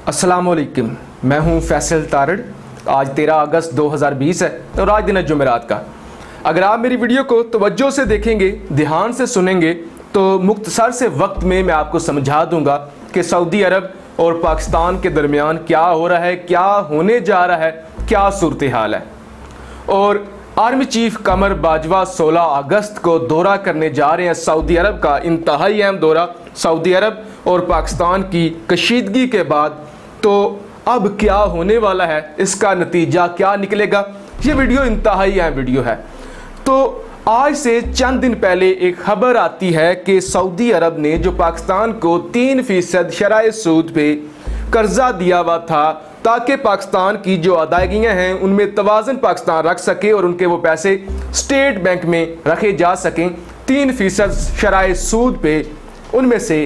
अस्सलामुअलैकुम, मैं हूं फैसल तारड़। आज 13 अगस्त 2020 है और आज दिन है जुमेरात का। अगर आप मेरी वीडियो को तवज्जो से देखेंगे, ध्यान से सुनेंगे तो मुख्तसर से वक्त में मैं आपको समझा दूंगा कि सऊदी अरब और पाकिस्तान के दरमियान क्या हो रहा है, क्या होने जा रहा है, क्या सूरत हाल है। और आर्मी चीफ कमर बाजवा 16 अगस्त को दौरा करने जा रहे हैं सऊदी अरब का, इंतहाई अहम दौरा। सऊदी अरब और पाकिस्तान की कशीदगी के बाद तो अब क्या होने वाला है, इसका नतीजा क्या निकलेगा, ये वीडियो इंतहाई अहम वीडियो है। तो आज से चंद दिन पहले एक खबर आती है कि सऊदी अरब ने जो पाकिस्तान को 3% शरह सूद पे कर्जा दिया हुआ था ताकि पाकिस्तान की जो अदायगियाँ हैं उनमें तवाज़न पाकिस्तान रख सके और उनके वो पैसे स्टेट बैंक में रखे जा सकें, 3% शरह सूद पे उनमें से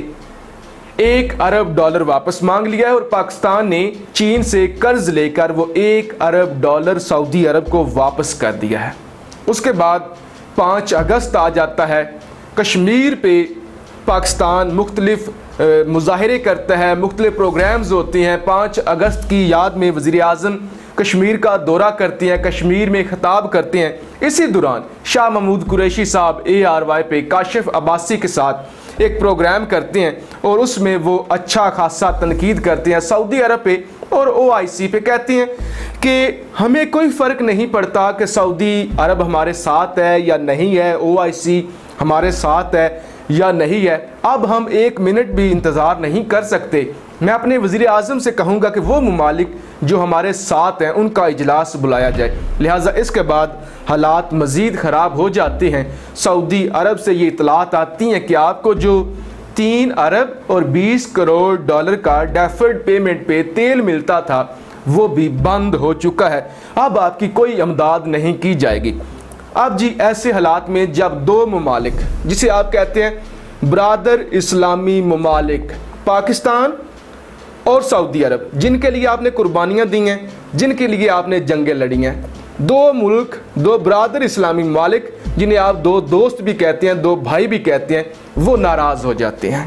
$1 अरब वापस मांग लिया है। और पाकिस्तान ने चीन से कर्ज लेकर वो $1 अरब सऊदी अरब को वापस कर दिया है। उसके बाद 5 अगस्त आ जाता है। कश्मीर पे पाकिस्तान मुख्तलिफ मुजाहरे करता है, मुख्तलिफ प्रोग्राम्स होते हैं। 5 अगस्त की याद में वज़ीर आज़म कश्मीर का दौरा करते हैं, कश्मीर में खिताब करते हैं। इसी दौरान शाह महमूद कुरैशी साहब ARY पे काशिफ अब्बासी के साथ एक प्रोग्राम करते हैं और उसमें वो अच्छा खासा तनकीद करते हैं सऊदी अरब पे और OIC पे। कहते हैं कि हमें कोई फ़र्क नहीं पड़ता कि सऊदी अरब हमारे साथ है या नहीं है, OIC हमारे साथ है या नहीं है, अब हम 1 मिनट भी इंतज़ार नहीं कर सकते। मैं अपने वज़ीर आज़म से कहूँगा कि वो ममालिक जो हमारे साथ हैं उनका इजलास बुलाया जाए। लिहाजा इसके बाद हालात मज़ीद ख़राब हो जाते हैं। सऊदी अरब से ये इतलात आती हैं कि आपको जो $3 अरब और $20 करोड़ का डेफर्ड पेमेंट पे तेल मिलता था वो भी बंद हो चुका है, अब आपकी कोई इमदाद नहीं की जाएगी। अब जी ऐसे हालात में जब 2 ममालिक जिसे आप कहते हैं ब्रादर इस्लामी ममालिक, पाकिस्तान और सऊदी अरब, जिनके लिए आपने कुर्बानियाँ दी हैं, जिनके लिए आपने जंगें लड़ी हैं, 2 मुल्क, 2 ब्रादर इस्लामी ममालिक जिन्हें आप 2 दोस्त भी कहते हैं, 2 भाई भी कहते हैं, वो नाराज़ हो जाते हैं।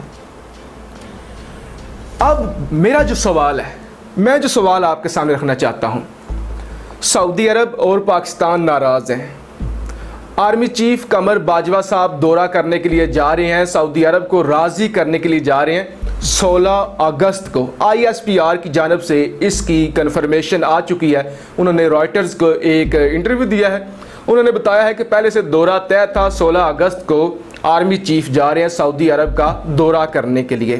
अब मेरा जो सवाल है, मैं जो सवाल आपके सामने रखना चाहता हूँ, सऊदी अरब और पाकिस्तान नाराज़ हैं। आर्मी चीफ कमर बाजवा साहब दौरा करने के लिए जा रहे हैं, सऊदी अरब को राज़ी करने के लिए जा रहे हैं 16 अगस्त को। ISPR की जानब से इसकी कन्फर्मेशन आ चुकी है। उन्होंने रॉयटर्स को एक इंटरव्यू दिया है, उन्होंने बताया है कि पहले से दौरा तय था, 16 अगस्त को आर्मी चीफ जा रहे हैं सऊदी अरब का दौरा करने के लिए।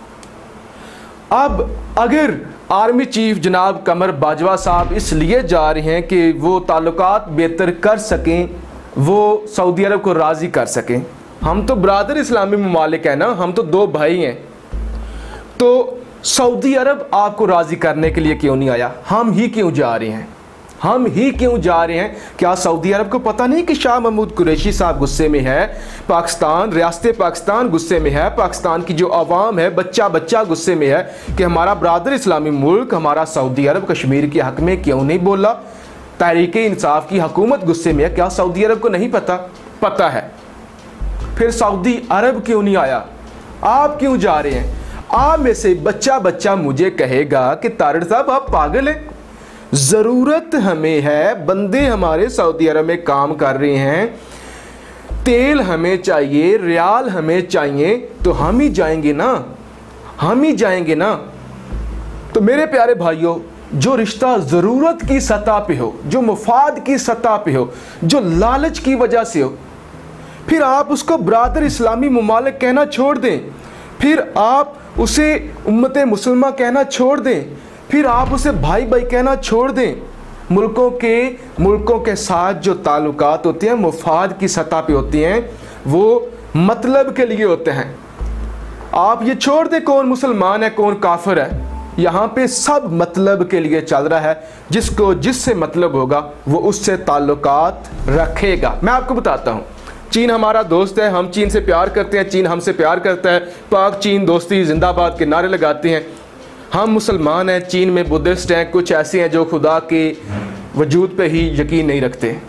अब अगर आर्मी चीफ जनाब कमर बाजवा साहब इसलिए जा रहे हैं कि वो ताल्लुकात बेहतर कर सकें, वो सऊदी अरब को राज़ी कर सकें, हम तो ब्रादर इस्लामी ममालिक हैं ना, हम तो 2 भाई हैं, तो सऊदी अरब आपको राज़ी करने के लिए क्यों नहीं आया? हम ही क्यों जा रहे हैं? हम ही क्यों जा रहे हैं? क्या सऊदी अरब को पता नहीं कि शाह महमूद कुरैशी साहब गुस्से में है, पाकिस्तान, रियासत पाकिस्तान गुस्से में है, पाकिस्तान की जो अवाम है, बच्चा बच्चा गुस्से में है कि हमारा ब्रादर इस्लामी मुल्क, हमारा सऊदी अरब कश्मीर के हक़ में क्यों नहीं बोला? तहरीक इंसाफ की हुकूमत गुस्से में है। क्या सऊदी अरब को नहीं पता? पता है। फिर सऊदी अरब क्यों नहीं आया? आप क्यों जा रहे हैं? आप में से बच्चा बच्चा मुझे कहेगा कि तारड़ साहब आप पागल हैं, ज़रूरत हमें है, बंदे हमारे सऊदी अरब में काम कर रहे हैं, तेल हमें चाहिए, रियाल हमें चाहिए, तो हम ही जाएंगे ना, हम ही जाएंगे ना। तो मेरे प्यारे भाइयों, जो रिश्ता ज़रूरत की सतह पे हो, जो मुफाद की सतह पे हो, जो लालच की वजह से हो, फिर आप उसको ब्रादर इस्लामी ममालिक कहना छोड़ दें, फिर आप उसे उम्मत मुसलमान कहना छोड़ दें, फिर आप उसे भाई भाई कहना छोड़ दें। मुल्कों के साथ जो ताल्लुकात होते हैं मुफाद की सतह पे होती हैं, वो मतलब के लिए होते हैं। आप ये छोड़ दें कौन मुसलमान है कौन काफिर है, यहाँ पे सब मतलब के लिए चल रहा है। जिसको जिससे मतलब होगा वो उससे ताल्लुकात रखेगा। मैं आपको बताता हूँ, चीन हमारा दोस्त है, हम चीन से प्यार करते हैं, चीन हमसे प्यार करता है, पाक चीन दोस्ती जिंदाबाद के नारे लगाते हैं। हम मुसलमान हैं, चीन में बुद्धिस्ट हैं, कुछ ऐसे हैं जो खुदा के वजूद पे ही यकीन नहीं रखते।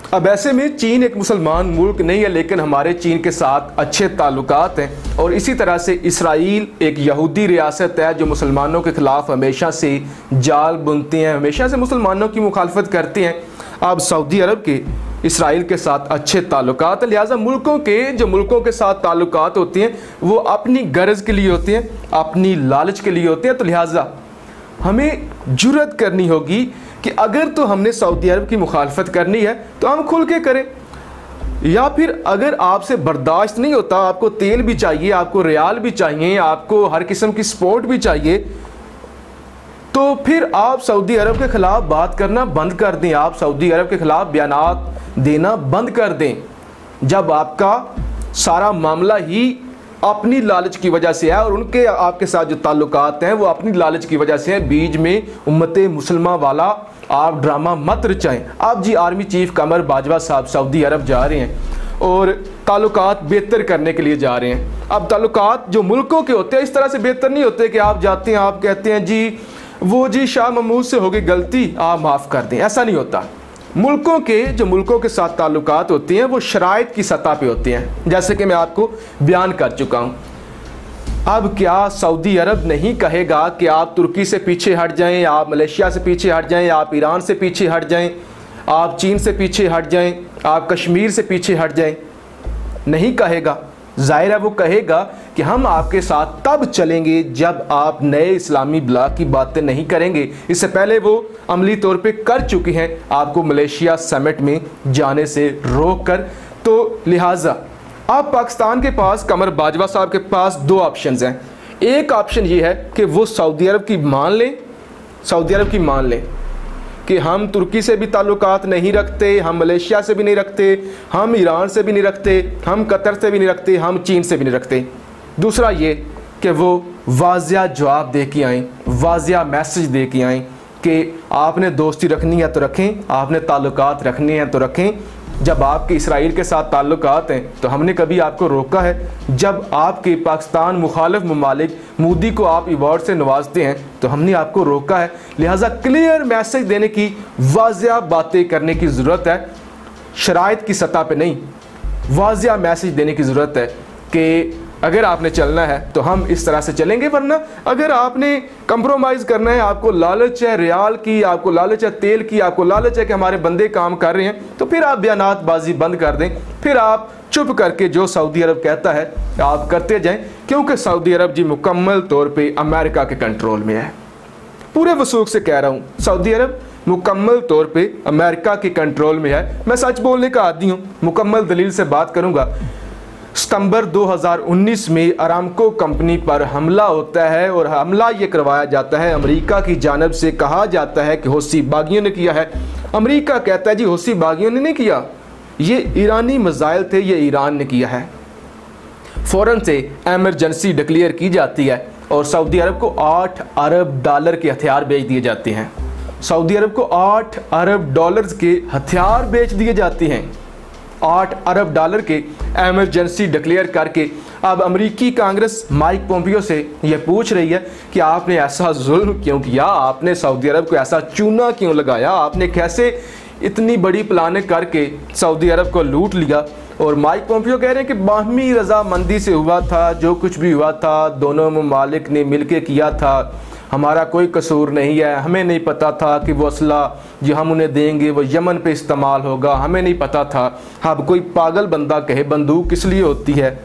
अब ऐसे में चीन एक मुसलमान मुल्क नहीं है, लेकिन हमारे चीन के साथ अच्छे ताल्लुकात हैं। और इसी तरह से इसराइल एक यहूदी रियासत है जो मुसलमानों के ख़िलाफ़ हमेशा से जाल बुनती हैं, हमेशा से मुसलमानों की मुखालफत करती हैं। अब सऊदी अरब के इसराइल के साथ अच्छे ताल्लुकात हैं, लिहाजा मुल्कों के साथ ताल्लुकात होती हैं वो अपनी गरज के लिए होती हैं, अपनी लालच के लिए होती हैं। तो लिहाजा हमें जुर्रत करनी होगी कि अगर तो हमने सऊदी अरब की मुखालफत करनी है तो हम खुल के करें, या फिर अगर आपसे बर्दाश्त नहीं होता, आपको तेल भी चाहिए, आपको रियाल भी चाहिए, आपको हर किस्म की सपोर्ट भी चाहिए, तो फिर आप सऊदी अरब के ख़िलाफ़ बात करना बंद कर दें, आप सऊदी अरब के ख़िलाफ़ बयानात देना बंद कर दें। जब आपका सारा मामला ही अपनी लालच की वजह से है और उनके आपके साथ जो ताल्लुकात हैं वो अपनी लालच की वजह से हैं, बीच में उम्मत मुसलमान वाला आप ड्रामा मत रचाएं। अब जी आर्मी चीफ कमर बाजवा साहब सऊदी अरब जा रहे हैं और ताल्लुकात बेहतर करने के लिए जा रहे हैं। अब ताल्लुकात जो मुल्कों के होते हैं इस तरह से बेहतर नहीं होते कि आप जाते हैं, आप कहते हैं जी वो जी शाह महमूद से हो गई गलती, आप माफ़ कर दें, ऐसा नहीं होता। मुल्कों के साथ ताल्लुकात होती हैं वो शराइत की सतह पे होती हैं, जैसे कि मैं आपको बयान कर चुका हूँ। अब क्या सऊदी अरब नहीं कहेगा कि आप तुर्की से पीछे हट जाएं, आप मलेशिया से पीछे हट जाएं, आप ईरान से पीछे हट जाएं, आप चीन से पीछे हट जाएं, आप कश्मीर से पीछे हट जाएं? नहीं कहेगा। ज़ाहिर है वो कहेगा कि हम आपके साथ तब चलेंगे जब आप नए इस्लामी ब्लॉक की बातें नहीं करेंगे। इससे पहले वो अमली तौर पे कर चुके हैं आपको मलेशिया समिट में जाने से रोक कर। तो लिहाजा अब पाकिस्तान के पास, कमर बाजवा साहब के पास दो ऑप्शंस हैं। एक ऑप्शन ये है कि वो सऊदी अरब की मान लें कि हम तुर्की से भी ताल्लुकात नहीं रखते, हम मलेशिया से भी नहीं रखते, हम ईरान से भी नहीं रखते, हम कतर से भी नहीं रखते, हम चीन से भी नहीं रखते। दूसरा ये कि वो वाज़िया जवाब दे के आएँ, वाज़िया मैसेज दे के आएँ कि आपने दोस्ती रखनी है तो रखें, आपने ताल्लुकात रखने हैं तो रखें। जब आपके इसराइल के साथ ताल्लुकात हैं तो हमने कभी आपको रोका है? जब आपके पाकिस्तान मुखालिफ ममालिक मोदी को आप अवार्ड से नवाजते हैं तो हमने आपको रोका है? लिहाजा क्लियर मैसेज देने की, वाज़िया बातें करने की ज़रूरत है, शराइत की सतह पे नहीं, वाज़िया मैसेज देने की ज़रूरत है कि अगर आपने चलना है तो हम इस तरह से चलेंगे, वरना अगर आपने कंप्रोमाइज़ करना है, आपको लालच है रियाल की, आपको लालच है तेल की, आपको लालच है कि हमारे बंदे काम कर रहे हैं, तो फिर आप बयानातबाजी बंद कर दें, फिर आप चुप करके जो सऊदी अरब कहता है आप करते जाएं, क्योंकि सऊदी अरब जी मुकम्मल तौर पे अमेरिका के कंट्रोल में है। पूरे वसूख से कह रहा हूँ, सऊदी अरब मुकम्मल तौर पे अमेरिका के कंट्रोल में है। मैं सच बोलने का आदी हूँ, मुकम्मल दलील से बात करूँगा। सितंबर 2019 में अरामको कंपनी पर हमला होता है और हमला ये करवाया जाता है अमेरिका की जानब से। कहा जाता है कि हौसी बागियों ने किया है। अमेरिका कहता है जी हौसी बागियों ने नहीं किया, ये ईरानी मिसाइल थे, ये ईरान ने किया है। फ़ौरन से एमरजेंसी डिक्लेयर की जाती है और सऊदी अरब को $8 अरब के हथियार बेच दिए जाते हैं। सऊदी अरब को $8 अरब के हथियार बेच दिए जाते हैं, $8 अरब के एमरजेंसी डिक्लेयर करके। अब अमेरिकी कांग्रेस माइक पोम्पियो से यह पूछ रही है कि आपने ऐसा जुल्म क्यों किया, आपने सऊदी अरब को ऐसा चूना क्यों लगाया, आपने कैसे इतनी बड़ी प्लानिंग करके सऊदी अरब को लूट लिया। और माइक पोम्पियो कह रहे हैं कि बाहमी रजामंदी से हुआ था, जो कुछ भी हुआ था दोनों ममालिक ने मिलके किया था, हमारा कोई कसूर नहीं है। हमें नहीं पता था कि वो असला जो हम उन्हें देंगे वो यमन पे इस्तेमाल होगा, हमें नहीं पता था। अब कोई पागल बंदा कहे बंदूक किस लिए होती है,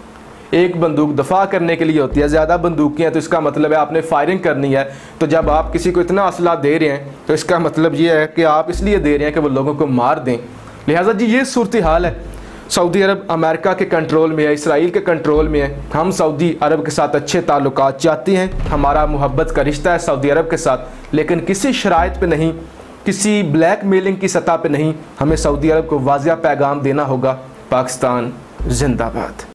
एक बंदूक दफ़ा करने के लिए होती है, ज़्यादा बंदूकें हैं तो इसका मतलब है आपने फायरिंग करनी है। तो जब आप किसी को इतना असला दे रहे हैं तो इसका मतलब ये है कि आप इसलिए दे रहे हैं कि वो लोगों को मार दें। लिहाजा जी ये सूरत हाल है। सऊदी अरब अमेरिका के कंट्रोल में है, इसराइल के कंट्रोल में है। हम सऊदी अरब के साथ अच्छे ताल्लुकात चाहते हैं, हमारा मोहब्बत का रिश्ता है सऊदी अरब के साथ, लेकिन किसी शराइत पे नहीं, किसी ब्लैक मेलिंग की सतह पे नहीं। हमें सऊदी अरब को वाज़िया पैगाम देना होगा, पाकिस्तान जिंदाबाद।